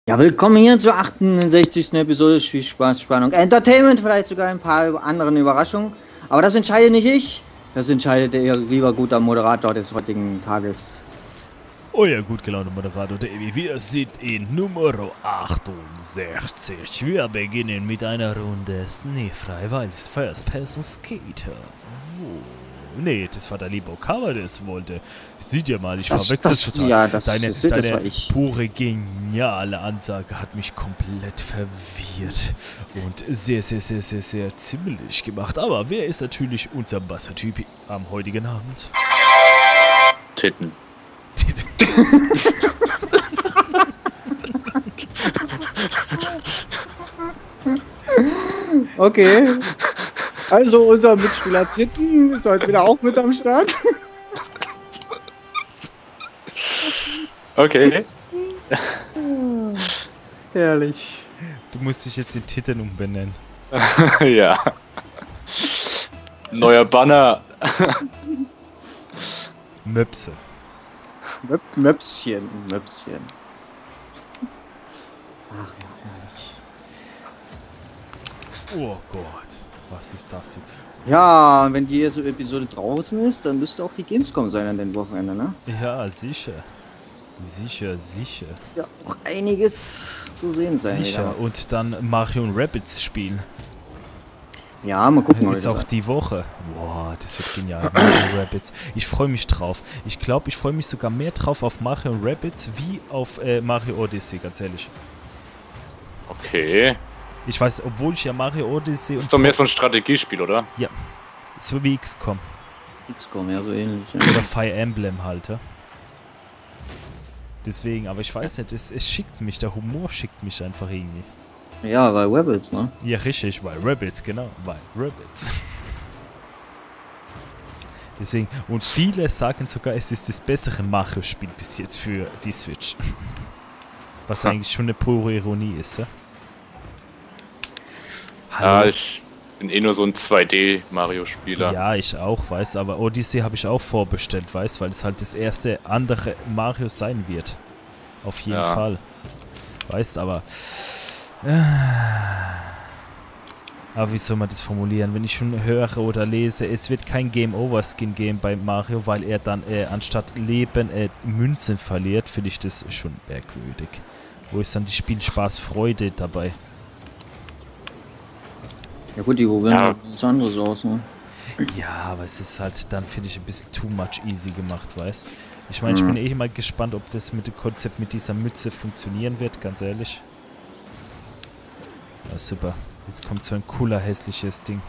Ja, willkommen hier zur 68. Episode Spiel, Spaß, Spannung, Entertainment, vielleicht sogar ein paar anderen Überraschungen. Aber das entscheide nicht ich, das entscheidet der lieber guter Moderator des heutigen Tages. Euer gut gelaunter Moderator, der Ewi. Wir sind in Nummer 68. Wir beginnen mit einer Runde schneefrei, weil es First-Person Skater. Nee, das war der liebe Okawa, der es wollte. Seht ihr mal, ich verwechsel total. Ja, deine war ich. Pure geniale Ansage hat mich komplett verwirrt. Und sehr ziemlich gemacht. Aber wer ist natürlich unser Bassertyp am heutigen Abend? Titten. Okay. Also unser Mitspieler Titten ist heute wieder auch mit am Start. Okay. Herrlich. Du musst dich jetzt in Titten umbenennen. Ja. Neuer Banner. Möpse. Möpschen. Ach ja, herrlich. Oh Gott, was ist das jetzt? Ja, und wenn die Episode draußen ist, dann müsste auch die Gamescom sein an dem Wochenende, ne? Ja, sicher. Sicher. Ja, auch einiges zu sehen sein. Sicher. Wieder. Und dann Mario und Rabbids spielen. Ja, mal gucken. Ist auch die Woche. Boah, das wird genial. Mario Rabbids. Ich freue mich drauf. Ich glaube, ich freue mich sogar mehr drauf auf Mario und Rabbids wie auf Mario Odyssey, ganz ehrlich. Okay. Ich weiß, obwohl ich ja Mario Odyssey Das ist doch mehr so ein Strategiespiel, oder? Ja. So wie XCOM. XCOM, ja, so ähnlich. Ja. Oder Fire Emblem halt. Ja. Deswegen, aber ich weiß nicht, es schickt mich, der Humor schickt mich einfach irgendwie. Ja, weil Rebels, ne? Ja, richtig, weil Rabbids, genau, weil Rabbids. Deswegen, und viele sagen sogar, es ist das bessere Mario-Spiel bis jetzt für die Switch. Was eigentlich schon eine pure Ironie ist, ja? Ja, ich bin eh nur so ein 2D-Mario-Spieler. Ja, ich auch, weiß, aber Odyssey habe ich auch vorbestellt, weiß, weil es halt das erste andere Mario sein wird. Auf jeden Fall. Weißt, aber wie soll man das formulieren? Wenn ich schon höre oder lese, es wird kein Game-Over-Skin geben bei Mario, weil er dann anstatt Leben Münzen verliert, finde ich das schon merkwürdig. Wo ist dann die Spielspaß-Freude dabei? Ja gut, die probieren was anderes aus, ne? Ja, aber es ist halt dann, finde ich, ein bisschen too much easy gemacht, weißt? Ich meine, ich bin eh mal gespannt, ob das mit dem Konzept mit dieser Mütze funktionieren wird, ganz ehrlich. Ja, super. Jetzt kommt so ein cooler, hässliches Ding.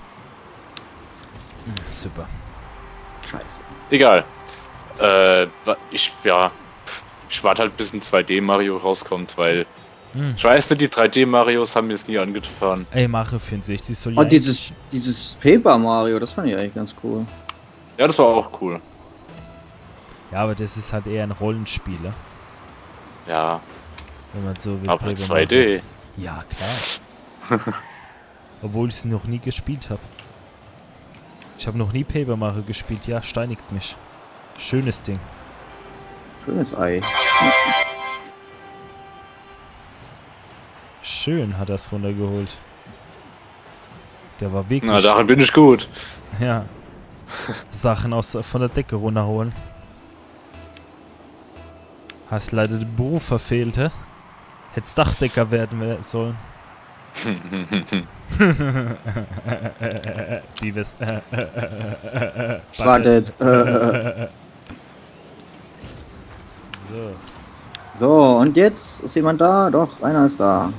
Super. Scheiße. Egal. Ich warte halt, bis ein 2D-Mario rauskommt, weil ich weiß nicht, die 3D-Marios haben mir es nie angetan. Ey, Mario 64 soll ja. ja. Dieses Paper Mario, das fand ich eigentlich ganz cool. Ja, das war auch cool. Ja, aber das ist halt eher ein Rollenspieler. Ja. Wenn man so will. Aber 2D. Ja, klar. Obwohl ich es noch nie gespielt habe. Ich habe noch nie Paper Mario gespielt. Ja, steinigt mich. Schönes Ding. Schönes Ei. Schön hat er es runtergeholt. Der war wirklich... Na, daran bin ich gut. Ja. Sachen von der Decke runterholen. Hast leider den Beruf verfehlt, hä? Hättest Dachdecker werden sollen. Beavis. Wartet. So. So, und jetzt? Ist jemand da? Doch, einer ist da.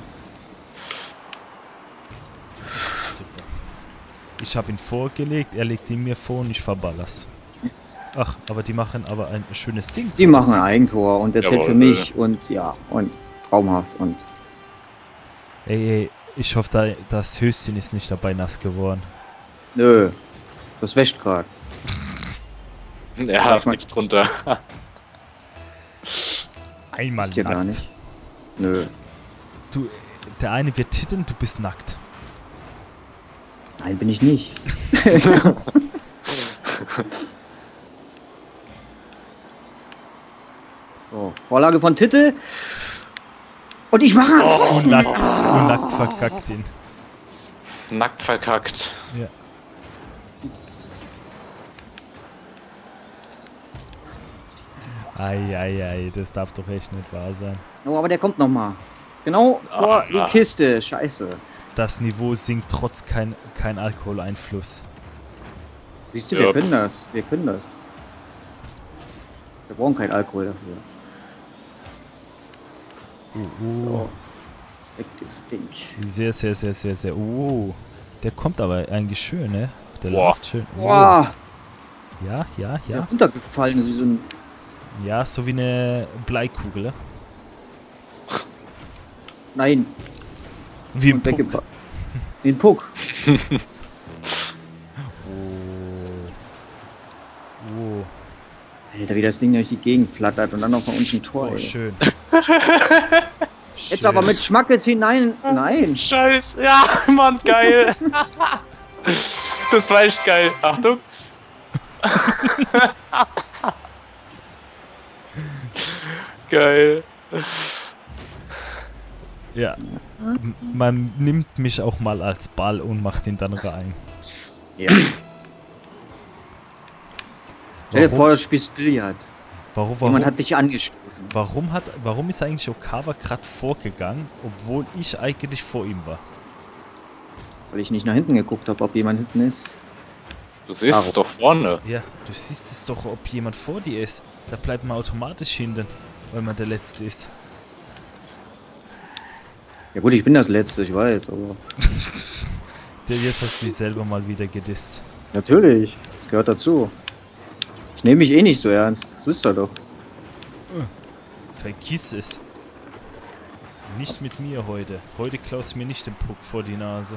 Super. Ich habe ihn vorgelegt, er legt ihn mir vor und ich verballer's. Ach, aber die machen aber ein schönes Ding. Die machen ein Eigentor und der zählt für mich und ja, und traumhaft und... Ey, ich hoffe, das Höschen ist nicht dabei nass geworden. Nö, das wäscht gerade. Er hat nichts drunter. Einmal nackt. Gar nicht. Nö. Du, der eine wird titten, du bist nackt. Nein, bin ich nicht. So, Vorlage von Titel. Und ich mache Und nackt verkackt ihn. Nackt verkackt. Ja. Ei, das darf doch echt nicht wahr sein. Oh, aber der kommt nochmal. Genau vor die Kiste. Scheiße. Das Niveau sinkt trotz kein Alkoholeinfluss. Siehst du, wir können das. Wir können das. Wir brauchen keinen Alkohol dafür. So. Weg das Ding. Sehr. Der kommt aber eigentlich schön, ne? Der Boah. läuft schön. Boah. Ja. Der runtergefallen ist wie so ein... Ja, so wie eine Bleikugel. Ne? Nein. Wie ein Und Puck. weggepackt. Wie ein Puck. Oh. Alter, wie das Ding durch die Gegend flattert und dann noch von uns ein Tor. Oh, Ey. schön. Jetzt aber mit Schmackes hinein. Nein. Scheiße. Ja, Mann, geil. Das war echt geil. Achtung. Geil. Ja. Man nimmt mich auch mal als Ball und macht ihn dann rein. Ja. Stell dir vor, du spielst Billard. Jemand hat dich angestoßen. Warum ist eigentlich Okawa gerade vorgegangen, obwohl ich eigentlich vor ihm war? Weil ich nicht nach hinten geguckt habe, ob jemand hinten ist. Du siehst es doch vorne. Ja, du siehst es doch, ob jemand vor dir ist. Da bleibt man automatisch hinten, weil man der Letzte ist. Ja gut, ich bin das Letzte, ich weiß, aber... Jetzt hast du dich selber mal wieder gedisst. Natürlich, das gehört dazu. Ich nehme mich eh nicht so ernst, das wisst ihr doch. Vergiss es. Nicht mit mir heute. Heute klaust du mir nicht den Puck vor die Nase.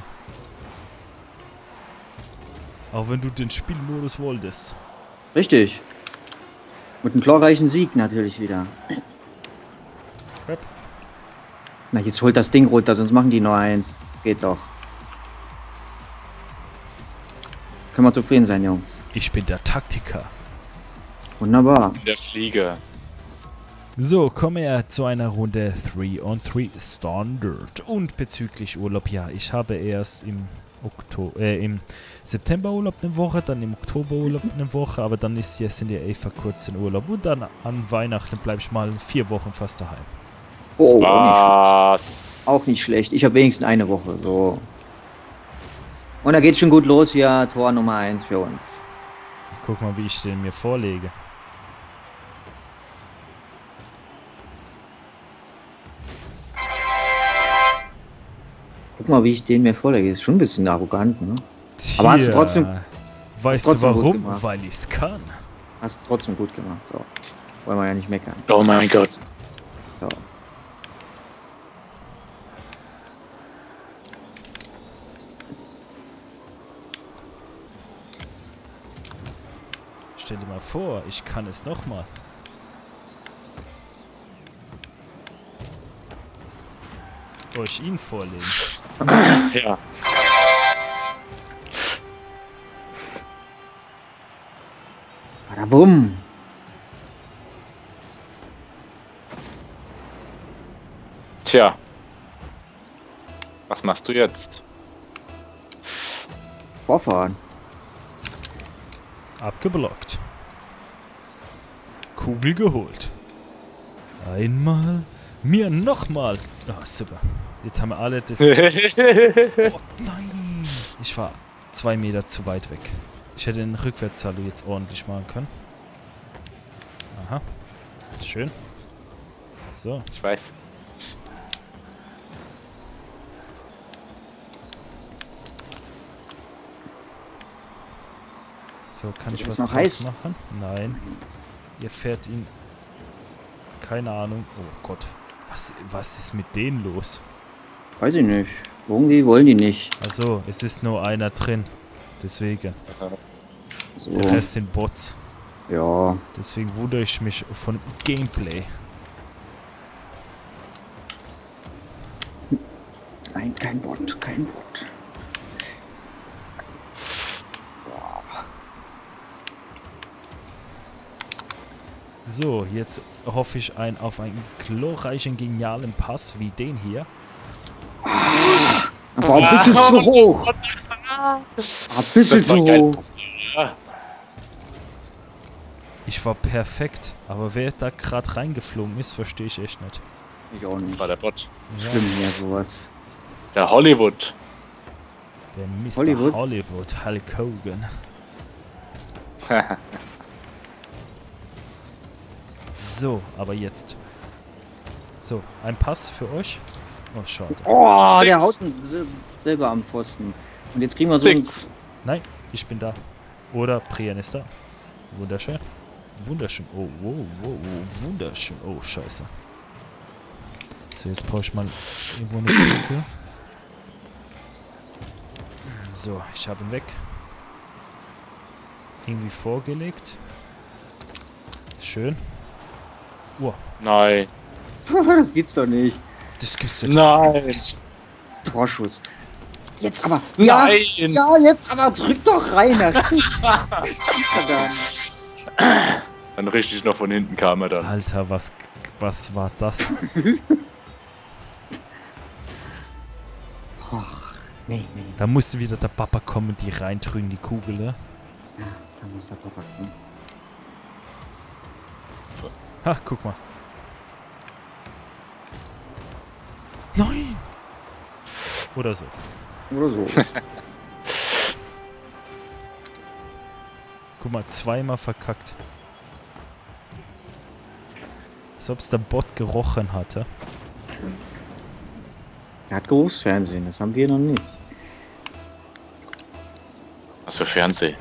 Auch wenn du den Spielmodus wolltest. Richtig. Mit einem glorreichen Sieg natürlich wieder. Rap. Na, jetzt holt das Ding runter, sonst machen die nur eins. Geht doch. Können wir zufrieden sein, Jungs. Ich bin der Taktiker. Wunderbar. Der Flieger. So, kommen wir zu einer Runde 3-on-3 Standard. Und bezüglich Urlaub, ja, ich habe erst im September Urlaub eine Woche, dann im Oktober Urlaub eine Woche, aber dann sind ja Eva kurz in Urlaub. Und dann an Weihnachten bleibe ich mal 4 Wochen fast daheim. Oh, Was? auch nicht schlecht. Ich habe wenigstens eine Woche, so. Und da geht schon gut los hier, Tor Nummer 1 für uns. Guck mal, wie ich den mir vorlege. Guck mal, wie ich den mir vorlege. Ist schon ein bisschen arrogant, ne? Aber hast du trotzdem... Weißt du warum? Weil ich's kann. Hast du trotzdem gut gemacht, so. Wollen wir ja nicht meckern. Oh mein Gott. So. Stell dir mal vor, ich kann es nochmal. Euch ihn vorlegen. Ja. Badabum. Tja. Was machst du jetzt? Vorfahren. Abgeblockt. Kugel geholt. Einmal. Mir nochmal. Oh, super. Jetzt haben wir alle das... Oh, nein. Ich war 2 Meter zu weit weg. Ich hätte den Rückwärtssalto jetzt ordentlich machen können. Aha. Schön. So. Ich weiß. So, kann ich Ist was noch draus heiß? machen? Nein. Ihr fährt ihn... Keine Ahnung. Oh Gott. Was ist mit denen los? Weiß ich nicht. Irgendwie wollen die nicht. Also, es ist nur einer drin. Deswegen. So. Der Rest sind Bots. Ja. Deswegen wundere ich mich von Gameplay. Nein, kein Bot, kein Bot. So, jetzt hoffe ich auf einen glorreichen, genialen Pass wie den hier. Aber ein bisschen zu hoch. Ein bisschen zu hoch. Ich war perfekt, aber wer da gerade reingeflogen ist, verstehe ich echt nicht. Ich auch Das nicht. war der Bot. Ja, Schlimm hier sowas. Der Hollywood. der Mr. Hollywood? Hollywood, Hulk Hogan. So, aber jetzt. So, ein Pass für euch. Oh, schade. Oh, der Sticks. haut ihn selber am Pfosten. Und jetzt kriegen wir so Sticks. Nein, ich bin da. Oder Priyan ist da. Wunderschön. Wunderschön. Oh, wow, wow, wow, wunderschön. Oh, scheiße. So, jetzt brauche ich mal irgendwo eine Brücke. So, ich habe ihn weg. Irgendwie vorgelegt. Schön. Wow, Nein. Das gibt's doch nicht. das gibt's nicht. Nein. Torschuss. Jetzt aber. Ja, Nein. ja, jetzt aber drück doch rein. Das gibt's doch gar nicht. Dann richtig noch von hinten kam er dann. Alter, was war das? Ach, nee. Da musste wieder der Papa kommen und die reindrücken, die Kugel, ne? Ja, da muss der Papa kommen. Ha, guck mal. Nein! Oder so. Oder so. Guck mal, zweimal verkackt. Als ob es der Bot gerochen hatte. Er hat Geruchsfernsehen, das haben wir noch nicht. Was für Fernsehen.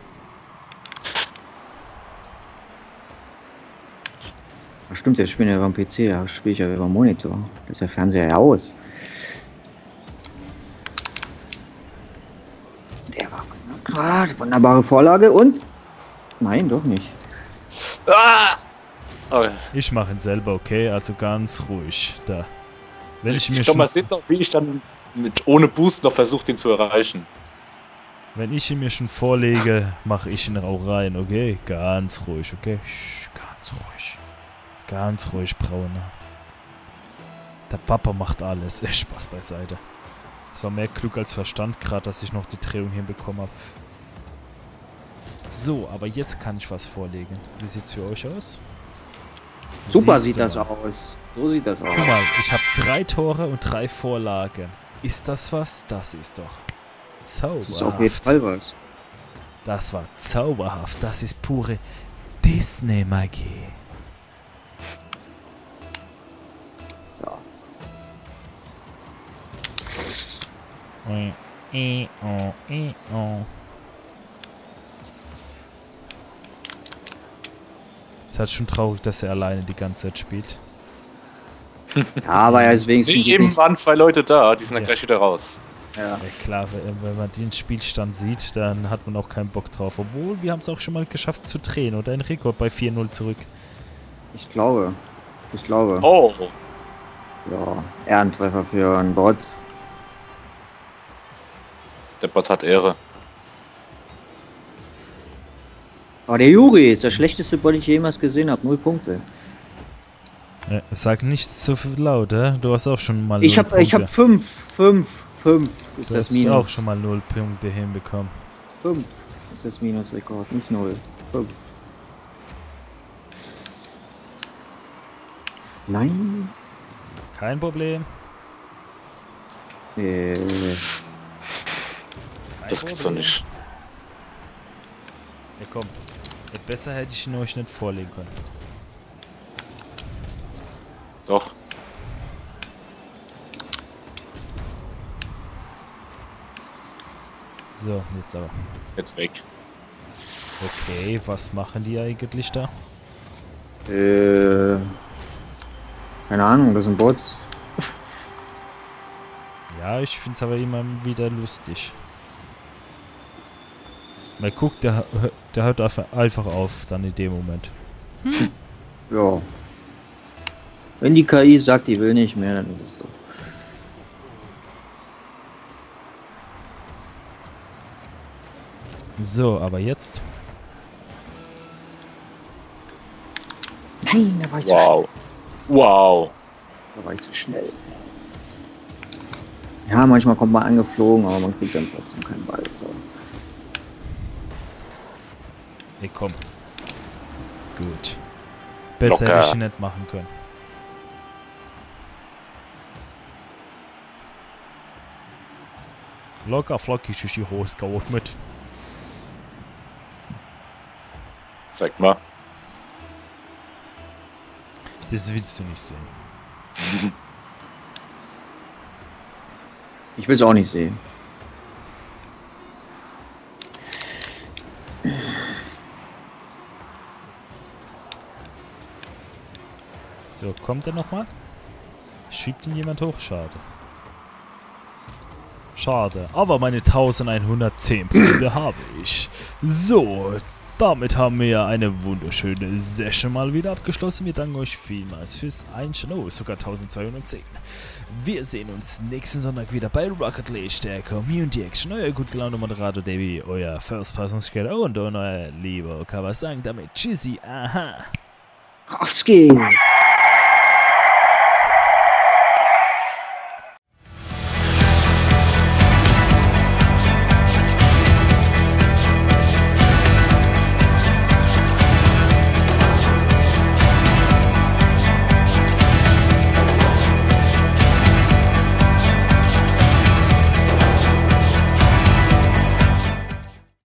Das stimmt, jetzt spielen wir ja beim PC, da spiele ich ja über Monitor. Das ist der Fernseher ja aus. Der war klar, wunderbare Vorlage und... Nein, doch nicht. Ah! Oh, Ich mache ihn selber, okay? Also ganz ruhig. Da. Wenn ich mir ich glaube, schon, man sieht noch, wie ich dann ohne Boost noch versuche, den zu erreichen. wenn ich ihn mir schon vorlege, mache ich ihn auch rein, okay? Ganz ruhig, okay? Ganz ruhig. Ganz ruhig, Braune. Der Papa macht alles. Spaß beiseite. Es war mehr Glück als Verstand gerade, dass ich noch die Drehung hinbekommen habe. So, aber jetzt kann ich was vorlegen. Wie sieht's für euch aus? Super Siehst sieht du das mal. aus. So sieht das aus. Guck mal, ich habe 3 Tore und 3 Vorlagen. Ist das was? Das ist doch Das ist auf jeden zauberhaft. Fall was. Das war zauberhaft. Das ist pure Disney-Magie. So. Es ist halt schon traurig, dass er alleine die ganze Zeit spielt. Ja, aber er ist wenigstens Nee, gut eben nicht. waren 2 Leute da, die sind dann Ja. gleich wieder raus. Ja. Ja klar, wenn man den Spielstand sieht, dann hat man auch keinen Bock drauf. Obwohl, wir haben es auch schon mal geschafft zu drehen oder einen Rekord bei 4-0 zurück. Ich glaube. Oh, Ja, Ehrentreffer für einen Bot. der Bot hat Ehre. Aber der Juri ist der schlechteste Bot, den ich jemals gesehen habe. 0 Punkte. Sag nicht so laut, du hast auch schon mal Ich 0 hab 5 ist Du das hast Minus. auch schon mal 0 Punkte hinbekommen. 5 ist das Minusrekord, nicht 0. 5. Nein. Kein Problem. Äh, Das gibt's doch nicht. Ja komm, besser hätte ich ihn euch nicht vorlegen können. Doch. So, jetzt aber. Jetzt weg. Okay, was machen die eigentlich da? keine Ahnung, das sind Bots. Ja, ich find's aber immer wieder lustig. Mal guck, der hört einfach auf dann in dem Moment. Ja. Wenn die KI sagt, die will nicht mehr, dann ist es so. So, aber jetzt. Nein, da war ich Wow. Wow. Da war ich zu schnell. Ja, manchmal kommt man angeflogen, aber man kriegt dann trotzdem keinen Ball. So. Nee, komm. Gut. Besser Locker. hätte ich nicht machen können. Locker flockig ist die Hose mit. Zeig mal. Das willst du nicht sehen. Ich will es auch nicht sehen. So, kommt er nochmal? Schiebt ihn jemand hoch? Schade. Schade, aber meine 1110 Punkte habe ich. So, damit haben wir eine wunderschöne Session mal wieder abgeschlossen. Wir danken euch vielmals fürs Einschalten. Oh, sogar 1210. Wir sehen uns nächsten Sonntag wieder bei Rocket League, der Community Action. Euer gut gelaunter Moderator Davy, euer First-Person-Skater und euer lieber Kawasang. Damit tschüssi, aha. Auf geht's.